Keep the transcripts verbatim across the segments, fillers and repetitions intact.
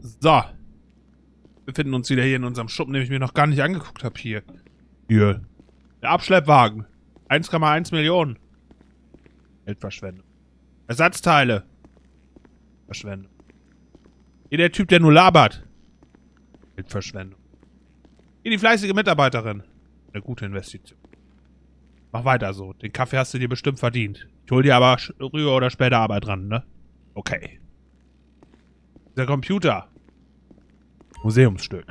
So. Wir befinden uns wieder hier in unserem Schuppen, den ich mir noch gar nicht angeguckt habe hier. Hier. Der Abschleppwagen. eins Komma eins Millionen. Geldverschwendung. Ersatzteile. Verschwendung. Hier der Typ, der nur labert. Geldverschwendung. Hier die fleißige Mitarbeiterin. Eine gute Investition. Mach weiter so. Den Kaffee hast du dir bestimmt verdient. Ich hol dir aber früher oder später Arbeit ran, ne? Okay. Der Computer. Museumsstück.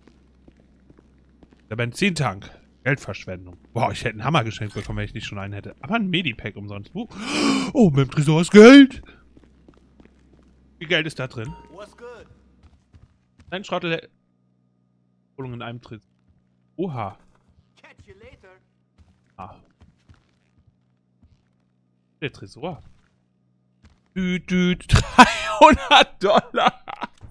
Der Benzintank. Geldverschwendung. Boah, ich hätte einen Hammer geschenkt bekommen, wenn ich nicht schon einen hätte. Aber ein Medipack umsonst. Oh, oh mit dem Tresor ist Geld. Wie viel Geld ist da drin? Ein Schrottel. Wohnung in einem Tresor. Oha. Ah. Der Tresor. Düt, düt. dreihundert Dollar.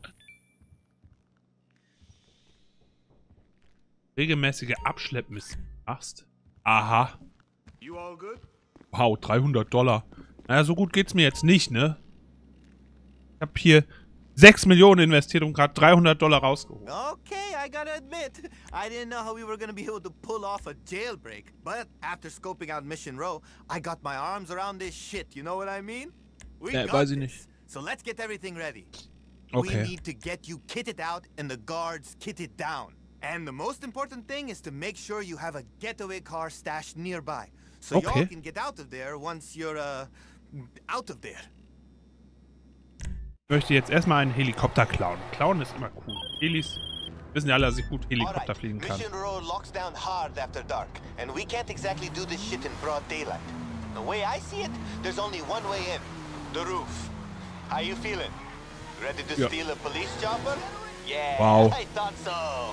Regelmäßige Abschleppmission machst. Aha. Wow, dreihundert Dollar. Naja, so gut geht's mir jetzt nicht, ne? Ich hab hier sechs Millionen investiert und gerade dreihundert Dollar rausgeholt. Okay, I gotta admit, I didn't know how we were gonna be able to pull off a jailbreak. But after scoping out Mission Row, I got my arms around this shit. You know what I mean? We Ja, got weiß ich this. nicht. So let's get everything ready. Okay. We need to get you kitted out and the guards kitted down. And the most important thing is to make sure you have a getaway car stashed nearby. So Okay. y'all can get out of there once you're, uh, out of there. Ich möchte jetzt erstmal einen Helikopter klauen. Klauen ist immer cool. Helis wissen ja alle, dass ich gut Helikopter fliegen kann. Mission Row locks down hard after dark, and we can't exactly do this shit in broad daylight. The way I see it, there's only one way in. The roof. How you feeling? Ready to Ja. steal a police chopper? Yeah, Wow. I thought so.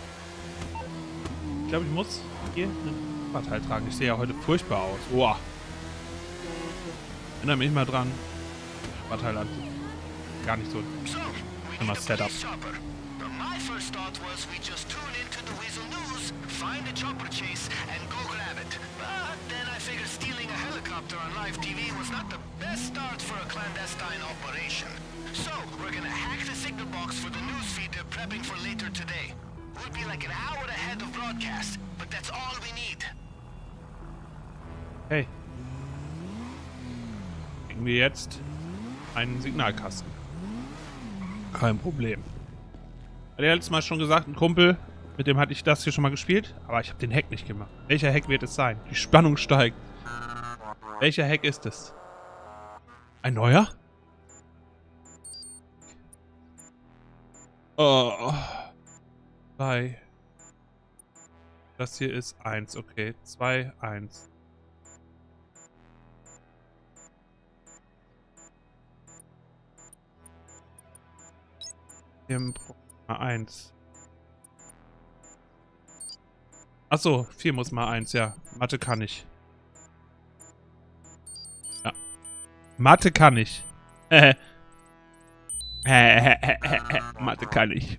Ich glaube, ich muss hier einen Oberteil tragen. Ich sehe ja heute furchtbar aus. Boah. Erinnere mich mal dran. Oberteil an. Gar nicht so. Immer Setup. My first thought was we just tune into the Weasel News, find a chopper chase, and go grab it. But then I figured stealing a helicopter on live T V was not the best start for a clandestine operation. So, we're gonna hack the signal box for the news feed they're prepping for later today. We'll be like an hour ahead of broadcast, but that's all we need. Hey. Kriegen wir jetzt einen Signalkasten. Kein Problem. Hat er letztes Mal schon gesagt, ein Kumpel, mit dem hatte ich das hier schon mal gespielt, aber ich habe den Hack nicht gemacht. Welcher Hack wird es sein? Die Spannung steigt. Welcher Hack ist es? Ein neuer? Oh. Zwei. Das hier ist eins, okay. Zwei, eins. Hier mal eins. Achso, vier muss mal eins, ja. Mathe kann ich. Ja. Mathe kann ich. Äh. Mathe kann ich.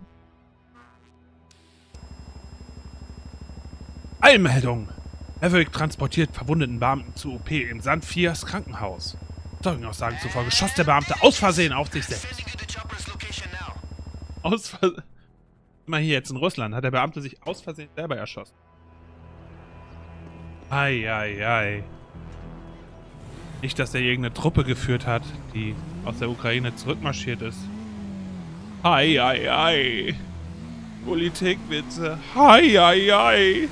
Eilmeldung! Maverick transportiert verwundeten Beamten zu O P im Sand viers Krankenhaus. Zeugenaussagen zufolge schoss der Beamte aus Versehen auf sich selbst. Aus Versehen. Mal hier jetzt in Russland hat der Beamte sich aus Versehen selber erschossen. Ei, ei, ei. Nicht, dass er irgendeine Truppe geführt hat, die aus der Ukraine zurückmarschiert ist. Ei, ei, ei. Politikwitze. Ei, ei, ei.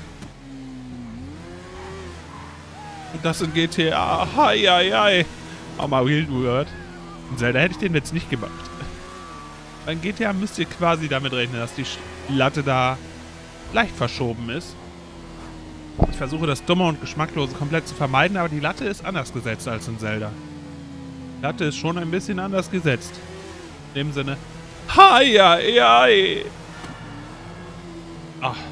Und das in G T A. Ei, ei, ei. Auch mal Wild Word. In Zelda hätte ich den Witz nicht gemacht. Bei G T A müsst ihr quasi damit rechnen, dass die Latte da leicht verschoben ist. Ich versuche das Dumme und Geschmacklose komplett zu vermeiden, aber die Latte ist anders gesetzt als in Zelda. Die Latte ist schon ein bisschen anders gesetzt. In dem Sinne. Hi, hi, hi. Ach.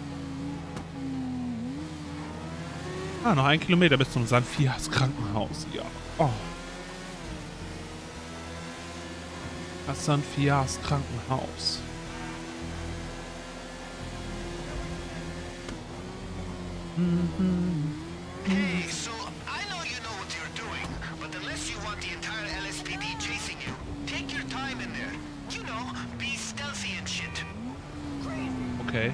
Ah, noch ein Kilometer bis zum San Fias Krankenhaus. Ja. Oh. Das San Fias Krankenhaus. Mhm. Hey, so I know you know what you're doing, but unless you want the entire L S P D chasing you, take your time in there. You know, be stealthy and shit. Okay.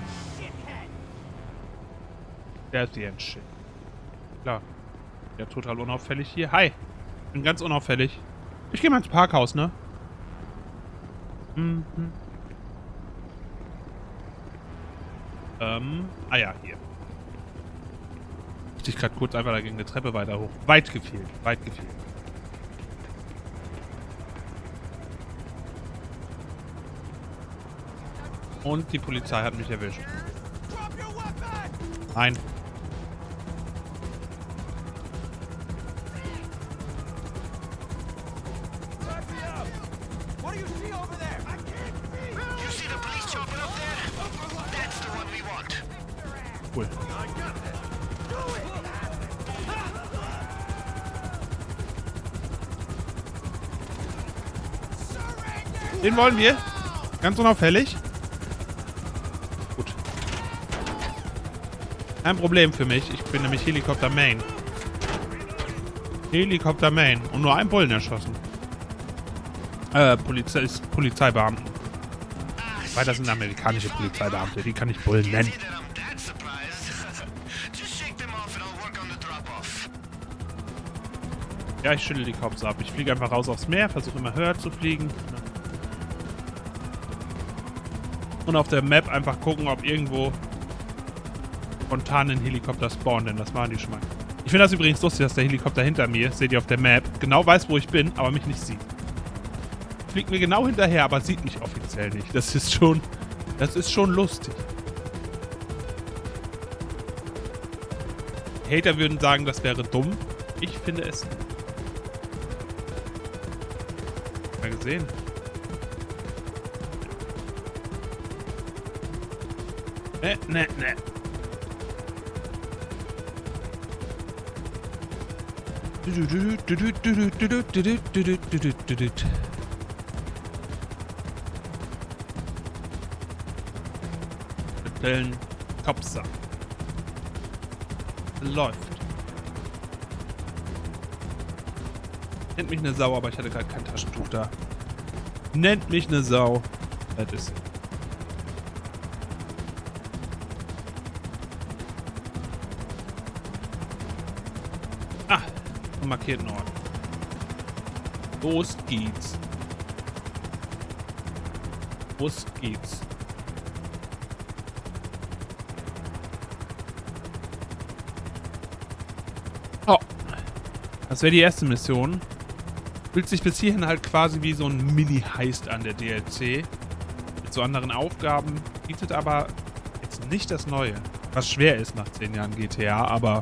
Stealthy and shit. Klar. Ja, total unauffällig hier. Hi. Bin ganz unauffällig. Ich gehe mal ins Parkhaus, ne? Mhm. Ähm. Ah ja, hier. Ich gerade kurz einfach da gegen eine Treppe weiter hoch. Weit gefehlt. Weit gefehlt. Und die Polizei hat mich erwischt. Nein. Cool. Den wollen wir. Ganz unauffällig. Gut. Kein Problem für mich. Ich bin nämlich Helikopter Main. Helikopter Main. Und nur einen Bullen erschossen. Äh, Polizei Polizeibeamten. Weil das sind amerikanische Polizeibeamte. Die kann ich Bullen nennen. Ja, ich schüttel die Cops ab. Ich fliege einfach raus aufs Meer, versuche immer höher zu fliegen. Und auf der Map einfach gucken, ob irgendwo spontan ein Helikopter spawnt, denn das machen die schon mal. Ich finde das übrigens lustig, dass der Helikopter hinter mir, seht ihr auf der Map, genau weiß, wo ich bin, aber mich nicht sieht. Fliegt mir genau hinterher, aber sieht mich offiziell nicht. Das ist schon, das ist schon lustig. Hater würden sagen, das wäre dumm. Ich finde es nicht. Mal gesehen. Ne, ne, ne. Stellen Kopsa. Läuft. Nennt mich eine Sau, aber ich hatte gerade kein Taschentuch da. Nennt mich eine Sau. Das ist. Ah, einen markierten Ort. Los geht's. Los geht's. Oh. Das wäre die erste Mission. Fühlt sich bis hierhin halt quasi wie so ein Mini-Heist an, der D L C. Mit so anderen Aufgaben. Bietet aber jetzt nicht das Neue. Was schwer ist nach zehn Jahren G T A, aber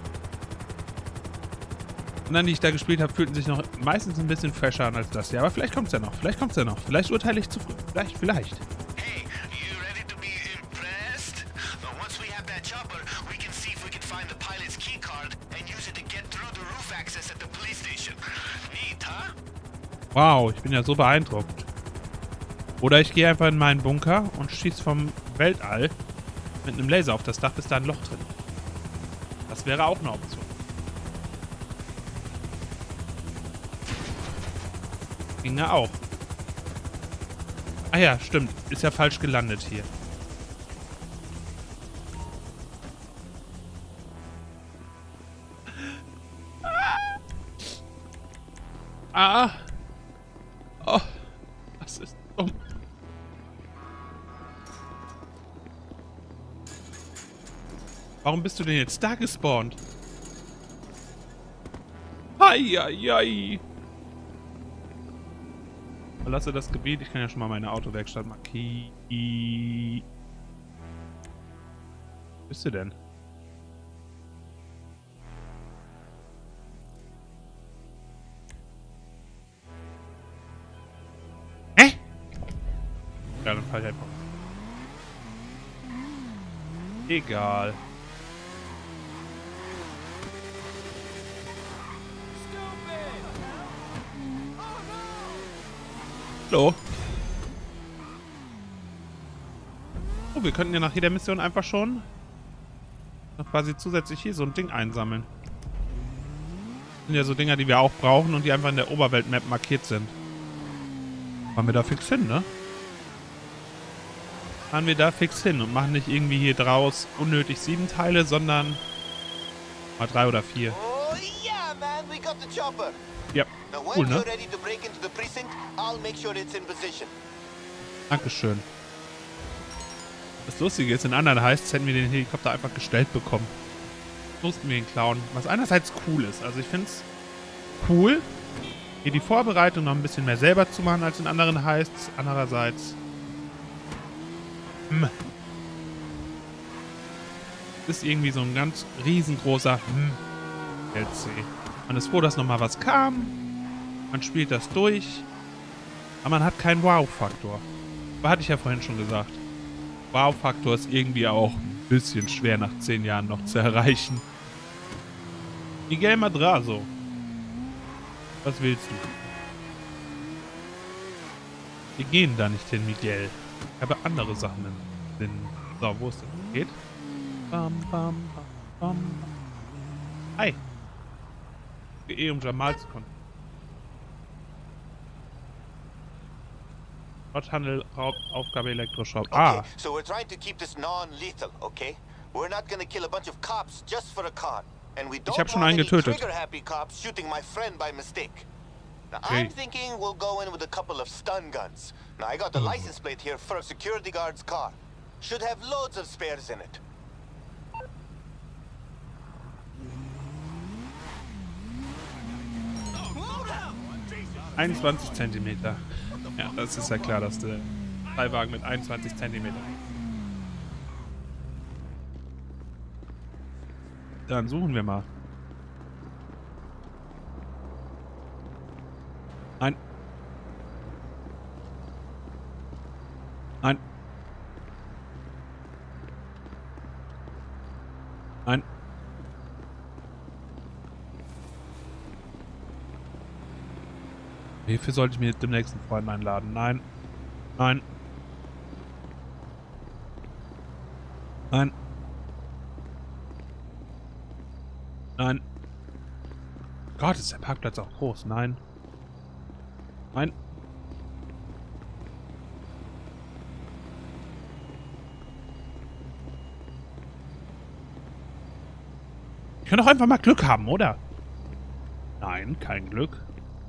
die anderen, die ich da gespielt habe, fühlten sich noch meistens ein bisschen fresher an als das hier. Aber vielleicht kommt es ja noch. Vielleicht kommt es ja noch. Vielleicht urteile ich zu früh. Vielleicht, vielleicht. Hey, you ready to be impressed? Well, once we have that chopper, we can see if we can find the pilot's key card and use it to get through the roof access at the police station. Neat, huh? Wow, ich bin ja so beeindruckt. Oder ich gehe einfach in meinen Bunker und schieße vom Weltall mit einem Laser auf das Dach, bis da ein Loch drin ist. Das wäre auch eine Option. Ginge auch. Ah ja, stimmt. Ist ja falsch gelandet hier. Ah. Oh. Das ist dumm. Warum bist du denn jetzt da gespawnt? Heieiei. Verlasse das Gebiet. Ich kann ja schon mal meine Autowerkstatt markieren. Wo bist du denn? Hä? Ja, dann fall ich einfach. Egal. Hallo. Oh, wir könnten ja nach jeder Mission einfach schon noch quasi zusätzlich hier so ein Ding einsammeln. Das sind ja so Dinger, die wir auch brauchen und die einfach in der Oberwelt-Map markiert sind. Fahren wir da fix hin, ne? Fahren wir da fix hin und machen nicht irgendwie hier draus unnötig sieben Teile, sondern mal drei oder vier. Oh yeah, man, we got the chopper. Ja, Now cool, when ne? you're ready to break into the precinct, I'll make sure it's in position. Dankeschön. Das Lustige ist, in anderen Heists hätten wir den Helikopter einfach gestellt bekommen. Mussten wir ihn klauen. Was einerseits cool ist. Also ich finde es cool, hier die Vorbereitung noch ein bisschen mehr selber zu machen als in anderen Heists. Andererseits... Hm. Ist irgendwie so ein ganz riesengroßer hm, L C. Man ist froh, dass nochmal was kam. Man spielt das durch. Aber man hat keinen Wow-Faktor. Aber hatte ich ja vorhin schon gesagt. Wow-Faktor ist irgendwie auch ein bisschen schwer nach zehn Jahren noch zu erreichen. Miguel Madrazo. Was willst du? Wir gehen da nicht hin, Miguel. Ich habe andere Sachen in den... So, wo ist das? Geht? Bam, bam, bam, bam. Hi. Ich gehe eh, um Jamal zu kommen. Schrotthandel, Raubaufgabe, Elektroshop. Ah. Okay, so we're trying to keep this non-lethal, okay? We're not gonna kill a bunch of cops just for a car. And we don't hab schon want einen any getötet. trigger-happy cops shooting my friend by mistake. Now, Okay. I'm thinking we'll go in with a couple of stun guns. Now, I got the license plate here for a security guard's car. Should have loads of spares in it. einundzwanzig Zentimeter. Ja, das ist ja klar, dass der Freiwagen mit einundzwanzig Zentimeter. Dann suchen wir mal. Nein. Nein. Nein. Hierfür sollte ich mir demnächst einen Freund einladen. Nein. Nein. Nein. Nein. Gott, ist der Parkplatz auch groß. Nein. Nein. Ich kann doch einfach mal Glück haben, oder? Nein, kein Glück.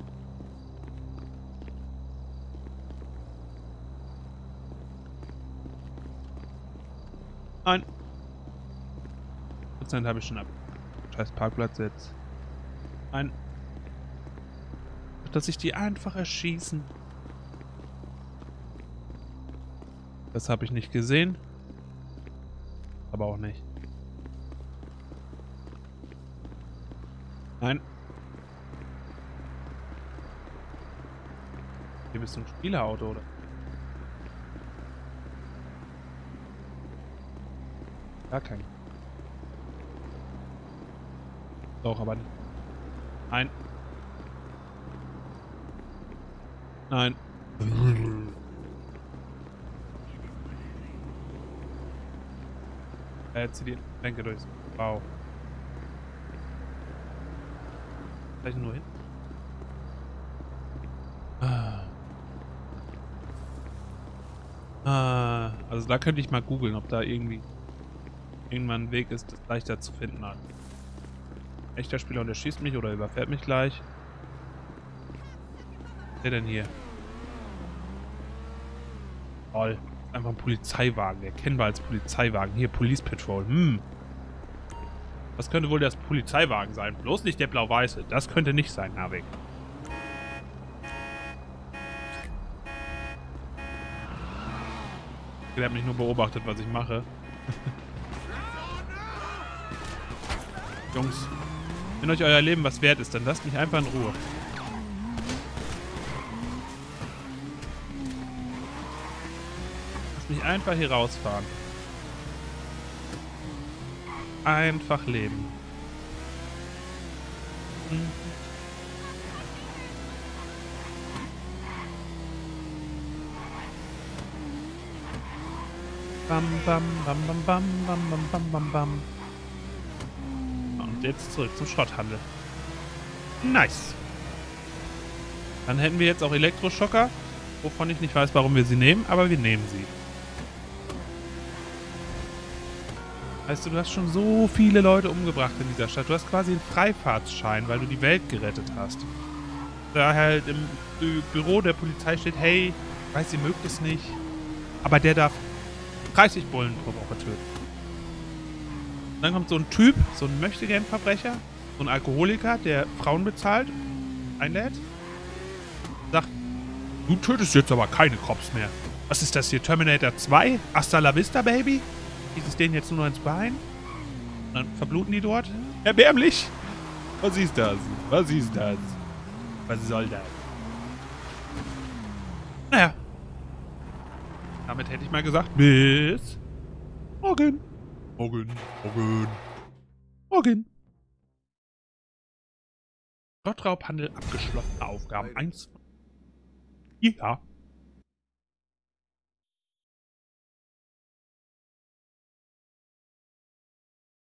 Nein. Prozent habe ich schon ab. Scheiß Parkplatz jetzt. Nein. Dass sich die einfach erschießen. Das habe ich nicht gesehen. Aber auch nicht. Nein. Hier bist du ein Spielerauto, oder? Gar kein. Doch, aber nicht. Nein. Nein. Er zieht die Bänke durch. Wow. Vielleicht nur hin. Ah. Ah. Also da könnte ich mal googeln, ob da irgendwie irgendwann ein Weg ist, das leichter zu finden. Halt. Echter Spieler und er schießt mich oder überfährt mich gleich. Was ist der denn hier? Toll. Einfach ein Polizeiwagen. Erkennbar als Polizeiwagen. Hier, Police Patrol. Hm. Was könnte wohl das Polizeiwagen sein? Bloß nicht der blau-weiße. Das könnte nicht sein, Havik. Der hat mich nur beobachtet, was ich mache. Jungs, wenn euch euer Leben was wert ist, dann lasst mich einfach in Ruhe. Lasst mich einfach hier rausfahren. Einfach leben. Hm. Bam, bam, bam, bam, bam, bam, bam, bam, bam, bam. Und jetzt zurück zum Schrotthandel. Nice. Dann hätten wir jetzt auch Elektroschocker. wovon ich nicht weiß, warum wir sie nehmen, aber wir nehmen sie. Weißt du, du hast schon so viele Leute umgebracht in dieser Stadt. Du hast quasi einen Freifahrtsschein, weil du die Welt gerettet hast. Da halt im Bü Büro der Polizei steht, hey, ich weiß, ihr mögt es nicht, aber der darf dreißig Bullen pro Woche töten. Und dann kommt so ein Typ, so ein Möchtegern-Verbrecher, so ein Alkoholiker, der Frauen bezahlt, einlädt, sagt, du tötest jetzt aber keine Cops mehr. Was ist das hier, Terminator zwei? Hasta la vista, Baby? Geht es denen jetzt nur noch ins Bein? Und dann verbluten die dort? Erbärmlich! Was ist das? Was ist das? Was soll das? Naja. Damit hätte ich mal gesagt, bis morgen. Morgen. Morgen. Morgen. Gottraubhandel abgeschlossene Aufgaben eins. Ja.